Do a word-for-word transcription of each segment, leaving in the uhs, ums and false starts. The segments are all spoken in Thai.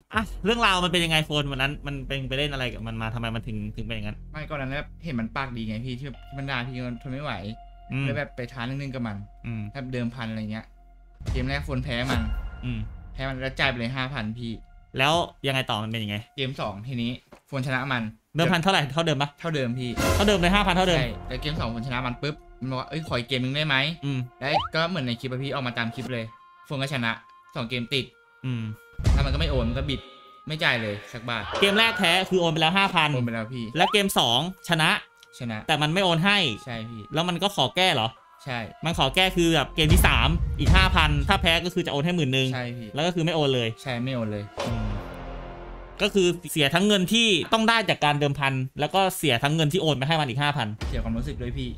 อ่ะเรื่องราวมันเป็นยังไงโฟนวันนั้นมันเป็นไปเล่นอะไรกับมันมาทำไมมันถึงถึงเป็นอย่างนั้นไม่ก่อนนั้นแบบเห็นมันปากดีไงพี่ที่มันด่าพี่มันทนไม่ไหวเลยแบบไปท้านึงๆกับมันแบบเดิมพันอะไรเงี้ยเกมแรกโฟนแพ้มันแพ้มันแล้วจ่ายไปเลยห้าพันพี่แล้วยังไงต่อมันเป็นยังไงเกมสองทีนี้โฟนชนะมันเดิมพันเท่าไหร่เท่าเดิมปะเท่าเดิมพี่เท่าเดิมเลยห้าพันเท่าเดิมใช่แล้วเกมสองโฟนชนะมันปุ๊บมันบอกว่าเอ้ยขออีกเกมนึงได้ไหมแล้วก็เหมือนในคลิปพี่ออกมาตามคลิปเลยโฟนก็ชนะสองเกมติดแล้วมันก็ไม่โอนมันก็บิดไม่จ่ายเลยสักบาทเกมแรกแพ้คือโอนไปแล้วห้าพันโอนไปแล้วพี่แล้วเกมสองชนะชนะแต่มันไม่โอนให้ใช่พี่แล้วมันก็ขอแก้เหรอใช่มันขอแก้คือแบบเกมที่สามอีกห้าพันถ้าแพ้ก็คือจะโอนให้หมื่นหนึ่งใช่พี่แล้วก็คือไม่โอนเลยใช่ไม่โอนเลยก็คือเสียทั้งเงินที่ต้องได้จากการเดิมพันแล้วก็เสียทั้งเงินที่โอนไปให้มันอีกห้าพันเสียความรู้สึกด้วยพี่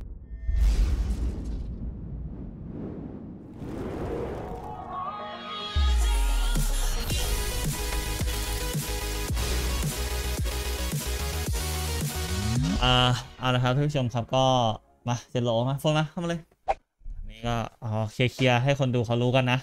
เออเอาละครับท่านผู้ชมครับก็มาเจนโหลมาโฟนมาเข้ามาเลยนี่ก็อ๋อเคลียร์ให้คนดูเขารู้กันนะ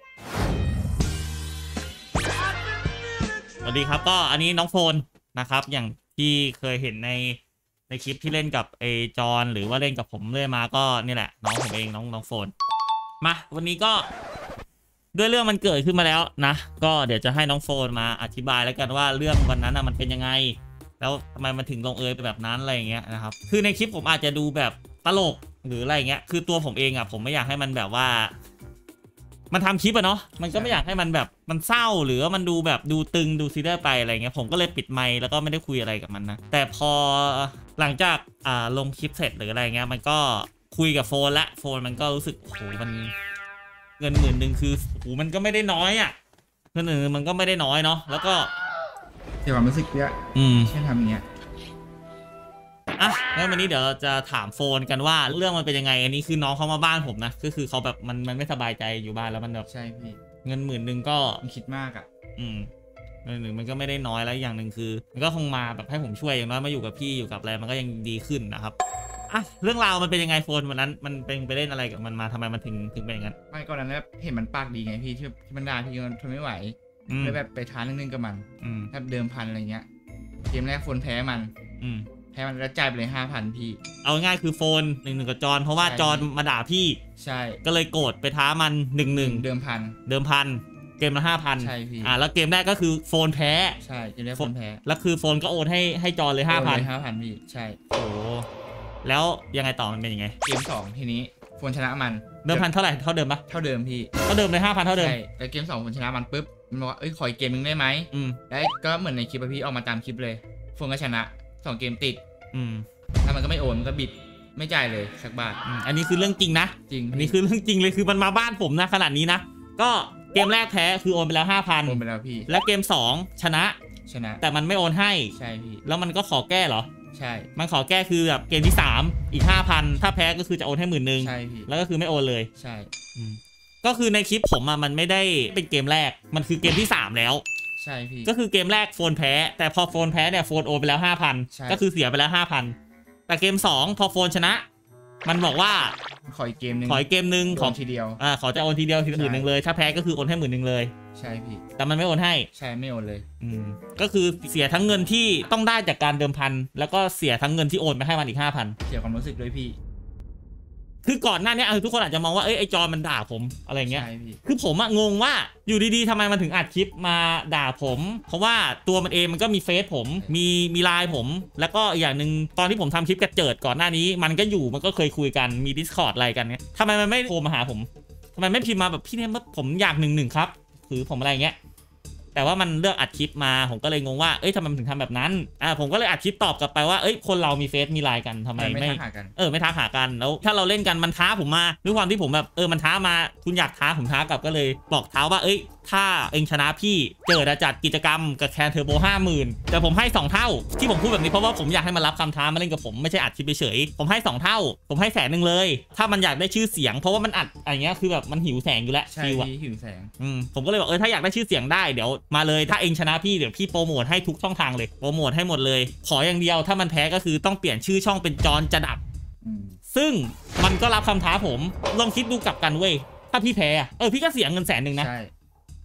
สวัสดีครับก็อันนี้น้องโฟนนะครับอย่างที่เคยเห็นในในคลิปที่เล่นกับไอจอนหรือว่าเล่นกับผมเรื่อยมาก็นี่แหละน้องผมเองน้องน้องโฟนมาวันนี้ก็ด้วยเรื่องมันเกิดขึ้นมาแล้วนะก็เดี๋ยวจะให้น้องโฟนมาอธิบายแล้วกันว่าเรื่องวันนั้นมันเป็นยังไงแล้วทำไมมันถึงลงเอยไปแบบนั้นอะไรอย่างเงี้ยนะครับคือในคลิปผมอาจจะดูแบบตลกหรืออะไรเงี้ยคือตัวผมเองอ่ะผมไม่อยากให้มันแบบว่ามันทำคลิปอะเนาะมันก็ไม่อยากให้มันแบบมันเศร้าหรือว่ามันดูแบบดูตึงดูซีเรียสไปอะไรเงี้ยผมก็เลยปิดไมค์แล้วก็ไม่ได้คุยอะไรกับมันนะแต่พอหลังจากอ่าลงคลิปเสร็จหรืออะไรเงี้ยมันก็คุยกับโฟนละโฟนมันก็รู้สึกโอ้โหมันเงินหมื่นหนึ่งคือโอ้โหมันก็ไม่ได้น้อยอ่ะเงินหนึ่งมันก็ไม่ได้น้อยเนาะแล้วก็เสียความรู้สึกเยอะเช่นทำอย่างเงี้ยอ่ะงั้นวันนี้เดี๋ยวเราจะถามโฟนกันว่าเรื่องมันเป็นยังไงอันนี้คือน้องเขามาบ้านผมนะก็คือเขาแบบมันมันไม่สบายใจอยู่บ้านแล้วมันแบบใช่พี่เงินหมื่นหนึ่งก็มันคิดมากอ่ะอืมเงินหนึ่งมันก็ไม่ได้น้อยแล้วอย่างหนึ่งคือมันก็คงมาแบบให้ผมช่วยอย่างน้อยมาอยู่กับพี่อยู่กับอะไรมันก็ยังดีขึ้นนะครับอ่ะเรื่องราวมันเป็นยังไงโฟนวันนั้นมันเป็นไปเล่นอะไรกับมันมาทำไมมันถึงถึงเป็นอย่างนั้นไม่ก่อนนั้นแบบเห็นมันปากดีไงพี่ที่มันด่าพี่มันทนไม่ไหวเลยแบบไปท้านึงๆกับมันแบบเดิมพันอะไรเงี้ยเกมแรกโฟนแพ้มันแพ้มันแล้วจ่ายไปเลยห้าพันพี่เอาง่ายคือโฟนหนึ่งหนึ่งกับจอนเพราะว่าจอนมาด่าพี่ใช่ก็เลยโกรธไปท้ามันหนึ่งหนึ่งเดิมพันเดิมพันเกมละห้าพันใช่พี่อ่าแล้วเกมแรกก็คือโฟนแพ้ใช่เกมแรกโฟนแพ้แล้วคือโฟนก็โอนให้ให้จอนเลยห้าพันห้าพันพี่ใช่โอ้แล้วยังไงต่อมันเป็นยังไงเกมสองทีนี้โฟนชนะมันเดิมพันเท่าไหร่เท่าเดิมปะเท่าเดิมพี่เท่าเดิมเลยห้าพันเท่าเดิมใช่แล้วเกมสองโฟนชนะมันปุ๊บมันบอกว่าเอ้ยขออีกเกมนึงได้ไหมแล้วก็เหมือนในคลิปพี่ออกมาตามคลิปเลยโฟนก็ชนะสองเกมติดแล้วมันก็ไม่โอนมันก็บิดไม่จ่ายเลยสักบาทอันนี้คือเรื่องจริงนะจริงอันนี้คือเรื่องจริงเลยคือมันมาบ้านผมนะขนาดนี้นะก็เกมแรกแพ้คือโอนไปแล้วห้าพันโอนไปแล้วพี่แล้วเกมสองชนะชนะแต่มันไม่โอนให้ใช่พี่แล้วมันก็ขอแก้เหรอใช่มันขอแก้คือแบบเกมที่สามอีกห้าพันถ้าแพ้ก็คือจะโอนให้หมื่นหนึ่งใช่พี่แล้วก็คือไม่โอนเลยใช่ก็คือในคลิปผมมันไม่ได้เป็นเกมแรกมันคือเกมที่สามแล้วใช่พี่ก็คือเกมแรกโฟนแพ้แต่พอโฟนแพ้เนี่ยโฟนโอนไปแล้วห้าพันก็คือเสียไปแล้วห้าพันแต่เกมสองพอโฟนชนะมันบอกว่าขออีกเกมนึงขออีกเกมนึงขอทีเดียวอ่าขอจะโอนทีเดียวทีหมื่นหนึ่งเลยถ้าแพ้ก็คือโอนให้หมื่นหนึ่งเลยใช่พี่แต่มันไม่โอนให้ใช่ไม่โอนเลยอืมก็คือเสียทั้งเงินที่ต้องได้จากการเดิมพันแล้วก็เสียทั้งเงินที่โอนไปให้มันอีกห้าพันเสียความรู้สึกด้วยพี่คือก่อนหน้านี้ทุกคนอาจจะมองว่าเอ้ยไอจอนมันด่าผมอะไรเงี้ยคือผมอะงงว่าอยู่ดีๆทำไมมันถึงอัดคลิปมาด่าผมเพราะว่าตัวมันเองมันก็มีเฟซผมมีมีไลน์ผมแล้วก็อย่างหนึ่งตอนที่ผมทำคลิปกระเจิดก่อนหน้านี้มันก็อยู่มันก็เคยคุยกันมี Discord อะไรกันเนี้ยทำไมมันไม่โทรมาหาผมทำไมไม่พิมพ์มาแบบพี่เนี่ยผมอยากหนึ่งหนึ่งครับคือผมอะไรเงี้ยแต่ว่ามันเลือกอัดคลิปมาผมก็เลยงงว่าเอ้ยทำไมมันถึงทำแบบนั้นอ่าผมก็เลยอัดคลิปตอบกลับไปว่าเอ้ยคนเรามีเฟซมีไลน์กันทำไมไม่เออไม่ทักหากันแล้วถ้าเราเล่นกันมันท้าผมมาด้วยความที่ผมแบบเออมันท้ามาคุณอยากท้าผมท้ากลับก็เลยบอกท้าว่าเอ้ยถ้าเองชนะพี่เจอจัดกิจกรรมกับแคนเทอร์โบห้าหมื่นแต่ผมให้สองเท่าที่ผมพูดแบบนี้เพราะว่าผมอยากให้มันรับคำท้ามาเล่นกับผมไม่ใช่อัดคลิปเฉยผมให้สองเท่าผมให้แสนหนึ่งเลยถ้ามันอยากได้ชื่อเสียงเพราะว่ามันอัดอะไรเงี้ยคือแบบมันหิวแสงอยู่แล้วใช่หิวแสงอืมผมก็เลยบอกเออถ้าอยากได้ชื่อเสียงได้เดี๋ยวมาเลยถ้าเองชนะพี่เดี๋ยวพี่โปรโมทให้ทุกช่องทางเลยโปรโมทให้หมดเลยขออย่างเดียวถ้ามันแพ้ก็คือต้องเปลี่ยนชื่อช่องเป็นจอนจะดับซึ่งมันก็รับคำท้าผมลองคิดดูกลับกันเว้ยถ้าพี่แพ้เออพี่ก็เสียเงินแสนหนึ่งนะ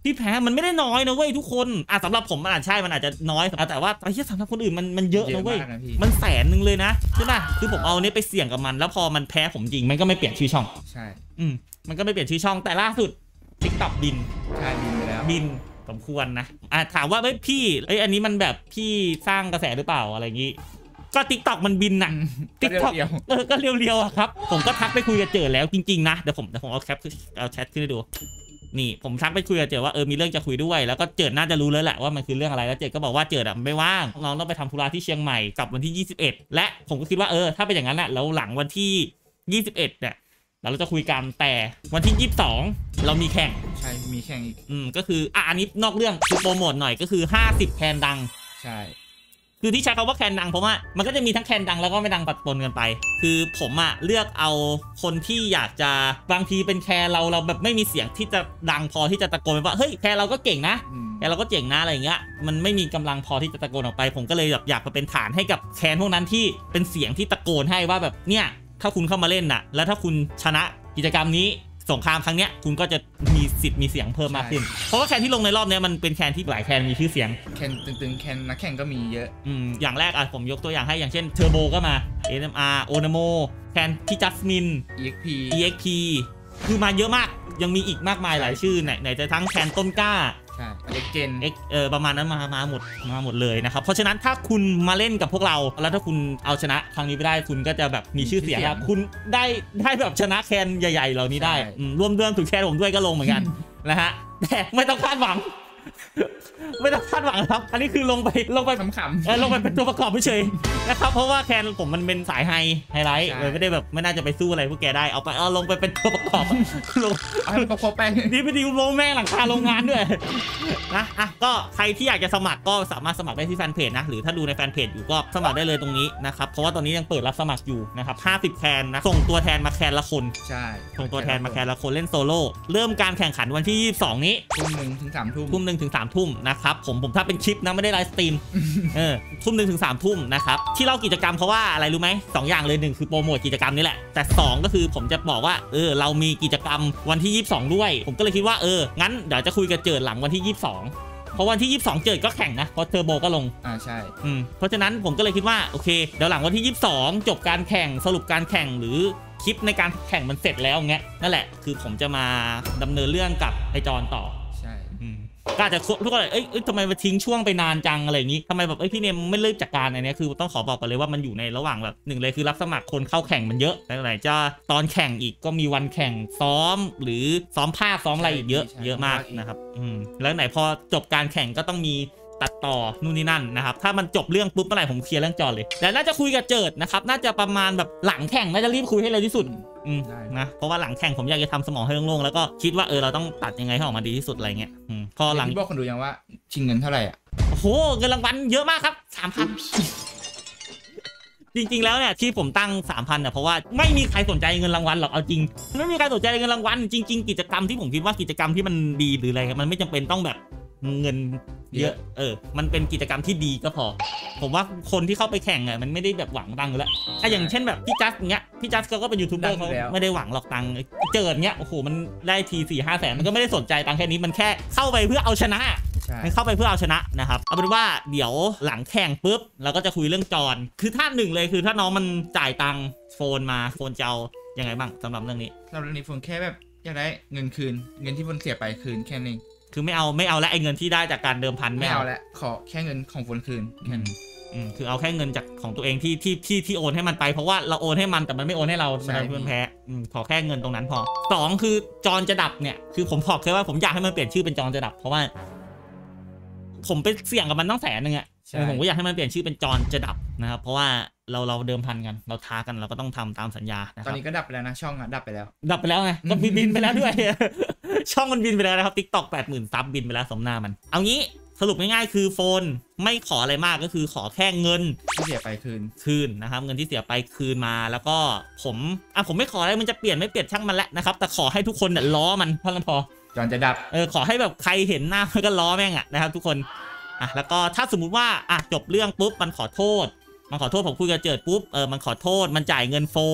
ที่แพ้มันไม่ได้น้อยนะเว้ยทุกคนอ่ะสำหรับผมมันอาจใช่มันอาจจะน้อยแต่ว่าไอ้ที่สำหรับคนอื่นมันมันเยอะนะเว้ยมันแสนหนึ่งเลยนะใช่ป่ะคือผมเอาเนี้ยไปเสี่ยงกับมันแล้วพอมันแพ้ผมจริงมันก็ไม่เปลี่ยนชื่อช่องใช่อืมมันก็ไม่เปลี่ยนชื่อช่องแต่ล่าสุด TikTok บินใช่บินไปแล้วบินสมควรนะอ่ะถามว่าเฮ้ยพี่ไอ้อันนี้มันแบบพี่สร้างกระแสหรือเปล่าอะไรอย่างงี้ก็ TikTok มันบินนะ TikTok เออก็เรียวๆอะครับผมก็ทักไปคุยกับเจอแล้วจริงๆนะเดี๋ยวผมเดี๋ยวผมเอาแคปเอาแชทขึ้นให้ดูนี่ผมทักไปคุยกับเจอว่าเออมีเรื่องจะคุยด้วยแล้วก็เจอน่าจะรู้แล้วแหละว่ามันคือเรื่องอะไรแล้วเจอก็บอกว่าเจออะไม่ว่างน้องต้องไปทำธุระที่เชียงใหม่กับวันที่ยี่สิบเอ็ดและผมก็คิดว่าเออถ้าเป็นอย่างนั้นแหละแล้วหลังวันที่ยี่สิบเอ็ดเนี่ยเราจะคุยกันแต่วันที่ยี่สิบสองเรามีแข่งใช่มีแข่งอีกอืมก็คืออ่ะอันนี้นอกเรื่องคือโปรโมทหน่อยก็คือห้าสิบแคนดังใช่คือที่ใช้คำว่าแคนดังเพราะว่ามันก็จะมีทั้งแคนดังแล้วก็ไม่ดังปะปนกันไปคือผมอะเลือกเอาคนที่อยากจะบางทีเป็นแคนเราเราแบบไม่มีเสียงที่จะดังพอที่จะตะโกนว่าเฮ้ยแคนเราก็เก่งนะแคนเราก็เจ๋งนะอะไรอย่างเงี้ยมันไม่มีกำลังพอที่จะตะโกนออกไปผมก็เลยแบบอยากมาเป็นฐานให้กับแคนพวกนั้นที่เป็นเสียงที่ตะโกนให้ว่าแบบเนี่ยถ้าคุณเข้ามาเล่นน่ะแล้วถ้าคุณชนะกิจกรรมนี้สงครามครั้งเนี้ยคุณก็จะมีสิทธิ์มีเสียงเพิ่มมากขึ้นเพราะว่าแคนที่ลงในรอบนี้มันเป็นแคนที่หลายแคนมีชื่อเสียงแคนตึงๆแคนนักแข่งก็มีเยอะอืมอย่างแรกอ่ะผมยกตัวอย่างให้อย่างเช่นเทอร์โบก็มา เอ็น เอ็ม อาร์ โอนาโมแคนที่จัสมินอี เอ็กซ์ พีอี เอ็กซ์ พี คือมาเยอะมากยังมีอีกมากมายหลายชื่อไหนไหนจะทั้งแคนต้นกล้าใช่เอ็กเจนเอ็กเออประมาณนั้นมามาหมดมาหมดเลยนะครับเพราะฉะนั้นถ้าคุณมาเล่นกับพวกเราแล้วถ้าคุณเอาชนะครั้งนี้ไปได้คุณก็จะแบบมีชื่อเสียงครับคุณได้ได้แบบชนะแคนใหญ่ๆเหล่านี้ได้ร่วมเรื่องถูกแคนผมด้วยก็ลงเหมือนกันนะฮะแต่ไม่ต้องคาดหวังไม่ต้องคาดหวังครับอันนี้คือลงไปลงไปขำๆเออลงไปเป็นตัวประกอบเฉยๆนะครับเพราะว่าแคนผมมันเป็นสายไฮไฮไลท์เลยไม่ได้แบบไม่น่าจะไปสู้อะไรพวกแกได้เอาไปเอาลงไปเป็นตัวประกอบลงเอาประกอบแป้งนี่ไปดิวโลแม่งหลังคาโรงงานด้วยนะอ่ะก็ใครที่อยากจะสมัครก็สามารถสมัครได้ที่แฟนเพจนะหรือถ้าดูในแฟนเพจอยู่ก็สมัครได้เลยตรงนี้นะครับเพราะว่าตอนนี้ยังเปิดรับสมัครอยู่นะครับห้าสิบแคนนะส่งตัวแทนมาแคนละคนใช่ส่งตัวแทนมาแคนละคนเล่นโซโล่เริ่มการแข่งขันวันที่ยี่สิบสองนี้ทุ่มหนึ่งถึงสามทุ่มทุ่มหนึ่งถึงสามทุ่มนะครับผมผมถ้าเป็นคลิปนะไม่ได้ไลฟ์สตรีมเออทุ่มหนึ่งถึงสามทุ่มนะครับที่เล่ากิจกรรมเพราะว่าอะไรรู้ไหมสองอย่างเลยหนึ่งคือโปรโมทกิจกรรมนี่แหละแต่สองก็คือผมจะบอกว่าเออเรามีกิจกรรมวันที่ยี่สิบสองด้วยผมก็เลยคิดว่าเอองั้นเดี๋ยวจะคุยกับเจิดหลังวันที่ยี่สิบสองเพราะวันที่ยี่สิบสองเจิดก็แข่งนะเพราะเทอร์โบก็ลงอ่าใช่อืมเพราะฉะนั้นผมก็เลยคิดว่าโอเคเดี๋ยวหลังวันที่ยี่สิบสองจบการแข่งสรุปการแข่งหรือคลิปในการแข่งมันเสร็จแล้วเงี้ยนั่นแหละคือผมจะมาดำเนินเรื่องกับไอจอนต่อใช่ก็อาจจะทุกคนเอ้ยทำไมมาทิ้งช่วงไปนานจังอะไรอย่างนี้ทำไมแบบเอ้ยพี่เนมไม่เลิกจัดการอะไรเนี้ยคือต้องขอบอกกันเลยว่ามันอยู่ในระหว่างแบบหนึ่งเลยคือรับสมัครคนเข้าแข่งมันเยอะแต่ไหนจะตอนแข่งอีกก็มีวันแข่งซ้อมหรือซ้อมภาคซ้อมอะไรอีกเยอะเยอะมากนะครับอืมแล้วไหนพอจบการแข่งก็ต้องมีตัดต่อนู่นนี่นั่นนะครับถ้ามันจบเรื่องปุ๊บเมื่อไหร่ผมเคลียร์เรื่องจอเลยแต่น่าจะคุยกับเจิดนะครับน่าจะประมาณแบบหลังแข่งน่าจะรีบคุยให้เร็วที่สุดอืมนะเพราะว่าหลังแข่งผมอยากจะทำสมองให้โล่งๆแล้วก็คิดว่าเออเราต้องตัดยังไงให้ออกมาดีที่สุดอะไรเงี้ยอืมพอหลังบอกคนดูยังว่าชิงเงินเท่าไหร่อ่ะโอ้โหเงินรางวัลเยอะมากครับสามพันจริงๆแล้วเนี่ยที่ผมตั้ง สามพัน เนี่ยเพราะว่าไม่มีใครสนใจเงินรางวัลหรอกเอาจริงไม่มีใครสนใจเงินรางวัลจริงๆกิจกรรมที่ผมคิดว่ากิจกรรมที่มันดีหรืออะไรมันไม่จำเป็นต้องแบบเงินเยอะเออมันเป็นกิจกรรมที่ดีก็พอผมว่าคนที่เข้าไปแข่งอ่ะมันไม่ได้แบบหวังตังค์แล้วถ้าอย่างเช่นแบบพี่จัสเงี้ยพี่จัสเขาก็เป็นยูทูบเบอร์เขาไม่ได้หวังหรอกตังค์เจิดเงี้ยโอ้โหมันได้ทีสี่ห้าแสนมันก็ไม่ได้สนใจตังค์แค่นี้มันแค่เข้าไปเพื่อเอาชนะมันเข้าไปเพื่อเอาชนะนะครับเอาเป็นว่าเดี๋ยวหลังแข่งปุ๊บเราก็จะคุยเรื่องจอนคือท่าหนึ่งเลยคือถ้าน้องมันจ่ายตังค์โฟนมาโฟนเจ้ายังไงบ้างสำหรับเรื่องนี้สำหรับเรื่องนี้โฟนแค่แบบอยากได้เงินคืนเงินที่โฟนเสียไปคืนแค่นี้คือไม่เอาไม่เอาแล้วไอ้เงินที่ได้จากการเดิมพันไม่เอาแล้วขอแค่เงินของโฟนคืนแค่อืมคือเอาแค่เงินจากของตัวเองที่ที่ที่ที่โอนให้มันไปเพราะว่าเราโอนให้มันแต่มันไม่โอนให้เรามันเพื่อนแพ้อืมขอแค่เงินตรงนั้นพอสองคือจอนจะดับเนี่ยคือผมบอกแค่ว่าผมอยากให้มันเปลี่ยนชื่อเป็นจอนจะดับเพราะว่าผมไปเสี่ยงกับมันตั้งแสนนึงอ่ะผมก็อยากให้มันเปลี่ยนชื่อเป็นจอนจะดับนะครับเพราะว่าเราเราเดิมพันกันเราท้ากันเราก็ต้องทำตามสัญญาตอนนี้ก็ดับไปแล้วนะช่องอ่ะดับไปแล้วดับไปแล้วไงก็บินไปแล้วด้วยช่องมันบินไปแล้วนะครับ TikTok แปดหมื่นซับบินไปแล้วสมนามันเอางี้สรุปง่ายๆคือโฟนไม่ขออะไรมากก็คือขอแค่เงินที่เสียไปคืนคืนนะครับเงินที่เสียไปคืนมาแล้วก็ผมอ่ะผมไม่ขออะไรมันจะเปลี่ยนไม่เปลี่ยนช่างมันแล้วนะครับแต่ขอให้ทุกคนเนี่ยล้อมันพอแล้วพอจอนจะดับเออขอให้แบบใครเห็นหน้ามันก็ล้อแม่งอ่ะนะครับทุกคนอ่ะแล้วก็ถ้าสมมุติว่าอ่ะจบเรื่องปุ๊บมันขอโทษมันขอโทษผมคุยกับเจิดปุ๊บเออมันขอโทษมันจ่ายเงินโฟน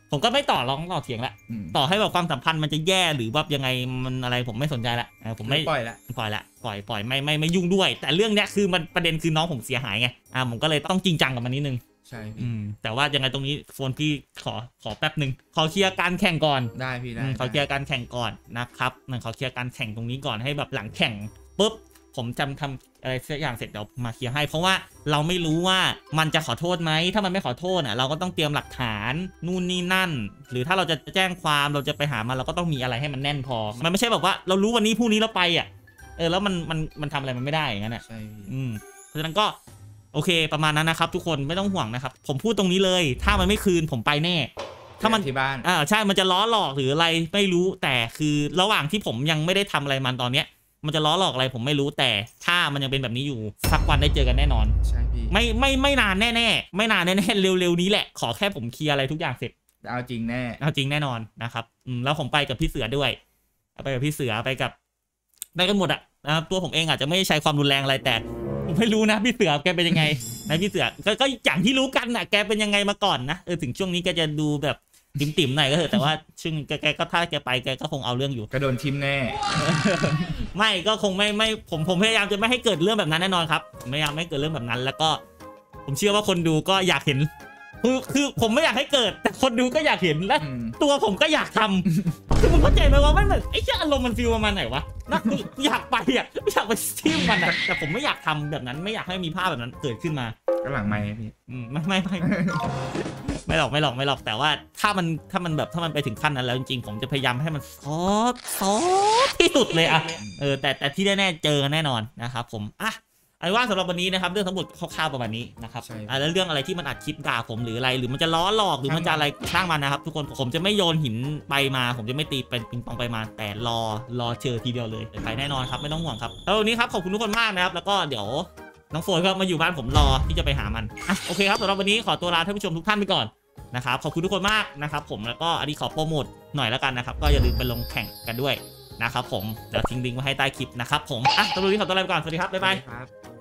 ผมก็ไม่ต่อร้องต่อเถียงละต่อให้แบบความสัมพันธ์มันจะแย่หรือว่ายังไงมันอะไรผมไม่สนใจละผมไม่ปล่อยละปล่อยละปล่อยปล่อยไม่ไม่ไม่ยุ่งด้วยแต่เรื่องเนี้ยคือมันประเด็นคือน้องผมเสียหายไงอ่าผมก็เลยต้องจริงจังกับมันนิดนึงใช่อืมแต่ว่ายังไงตรงนี้โฟนพี่ขอขอแป๊บหนึ่งขอเคลียร์การแข่งก่อนได้พี่ได้ขอเคลียร์การแข่งก่อนนะครับนั่นขอเคลียร์การแข่งตรงนี้ก่อนให้แบบหลังแข่งปุ๊บผมจำทำอะไรสักอย่างเสร็จเดี๋ยวมาเคลียร์ให้เพราะว่าเราไม่รู้ว่ามันจะขอโทษไหมถ้ามันไม่ขอโทษอ่ะเราก็ต้องเตรียมหลักฐานนู่นนี่นั่นหรือถ้าเราจะแจ้งความเราจะไปหามันเราก็ต้องมีอะไรให้มันแน่นพอมันไม่ใช่แบบว่าเรารู้วันนี้พรุ่งนี้เราไปอ่ะเออแล้วมันมันมันทำอะไรมันไม่ได้อย่างนั้นอ่ะใช่อืมเพราะฉะนั้นก็โอเคประมาณนั้นนะครับทุกคนไม่ต้องห่วงนะครับผมพูดตรงนี้เลยถ้ามันไม่คืนผมไปแน่ถ้ามันที่บ้านอ่าใช่มันจะล้อหลอกหรืออะไรไม่รู้แต่คือระหว่างที่ผมยังไม่ได้ทำอะไรมันตอนเนี้ยมันจะล้อหลอกอะไรผมไม่รู้แต่ถ้ามันยังเป็นแบบนี้อยู่สักวันได้เจอกันแน่นอนใช่พี่ไม่ไม่ไม่นานแน่ๆไม่นานแน่ๆเร็วๆนี้แหละขอแค่ผมเคลียร์อะไรทุกอย่างเสร็จเอาจริงแน่เอาจริงแน่นอนนะครับอืมแล้วผมไปกับพี่เสือด้วยไปกับพี่เสือไปกับไปกันหมดอะนะครับตัวผมเองอาจจะไม่ใช้ความรุนแรงอะไรแต่ผมไม่รู้นะพี่เสือแกเป็นยังไงนะพี่เสือก็ก็อย่างที่รู้กันนะแกเป็นยังไงมาก่อนนะเออถึงช่วงนี้แกจะดูแบบติ่มๆหน่อยก็เถอะแต่ว่าซึ่งแกก็ถ้าแกไปแกก็คงเอาเรื่องอยู่ก็โดนทิมแน่ไม่ก็คงไม่ไม่ผมผมพยายามจะไม่ให้เกิดเรื่องแบบนั้นแน่นอนครับพยายามไม่ให้เกิดเรื่องแบบนั้นแล้วก็ผมเชื่อว่าคนดูก็อยากเห็นคือคือผมไม่อยากให้เกิดแต่คนดูก็อยากเห็นและตัวผมก็อยากทำคือมึงเข้าใจไหมว่ามันแบบไอ้เจ้าอารมณ์มันฟีลประมาณไหนวะนักอยากไปอ่ะไม่อยากไปทิมมันอ่ะแต่ผมไม่อยากทำแบบนั้นไม่อยากให้มีภาพแบบนั้นเกิดขึ้นมาก็หลังไม่พี่ไม่ไม่ไม่ไม่หรอกไม่หรอกไม่หรอกแต่ว่าถ้ามันถ้ามันแบบถ้ามันไปถึงขั้นนั้นแล้วจริงๆผมจะพยายามให้มันซอสซอสที่สุดเลยอ่ะเออแต่แต่ที่แน่ๆเจอแน่นอนนะครับผมอ่ะไอ้ว่าสำหรับวันนี้นะครับเรื่องทั้งหมดคร่าวๆประมาณนี้นะครับแล้วเรื่องอะไรที่มันอัดคลิปด่าผมหรืออะไรหรือมันจะล้อหลอกหรือมันจะอะไรช่างมันนะครับทุกคนผมจะไม่โยนหินไปมาผมจะไม่ตีเป็นปิงปองไปมาแต่รอรอเจอทีเดียวเลยไปแน่นอนครับไม่ต้องห่วงครับแล้ววันนี้ครับขอบคุณทุกคนมากนะครับแล้วก็เดี๋ยวน้องโฟนก็มาอยู่บ้านผมรอที่จะไปหามันอ่ะโอเคครับสำหรับวันนี้ขอตัวลาท่านผู้ชมทุกท่านไปก่อนนะครับขอบคุณทุกคนมากนะครับผมแล้วก็อันนี้ขอโปรโมทหน่อยแล้วกันนะครับก็อย่าลืมไปลงแข่งกันด้วยนะครับผมเดี๋ยวทิ้งลิงก์ไว้ให้ใต้คลิปนะครับผมอ่ะสำหรับวันนี้ขอตัวลาไปก่อนสวัสดีครับบ๊ายบาย